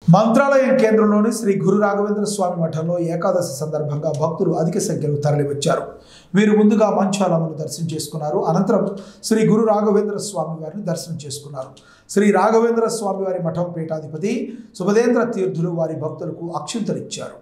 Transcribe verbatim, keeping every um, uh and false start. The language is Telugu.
మంత్రాలయం కేంద్రంలోని శ్రీ గురు రాఘవేంద్ర స్వామి మఠంలో ఏకాదశి సందర్భంగా భక్తులు అధిక సంఖ్యలో తరలివచ్చారు. వీరు ముందుగా మంచాలమ్మను దర్శనం చేసుకున్నారు. అనంతరం శ్రీ గురు రాఘవేంద్ర స్వామి వారిని దర్శనం చేసుకున్నారు. శ్రీ రాఘవేంద్ర స్వామి వారి మఠం పీఠాధిపతి సుభదేంద్ర తీర్థులు వారి భక్తులకు అక్షింతలిచ్చారు.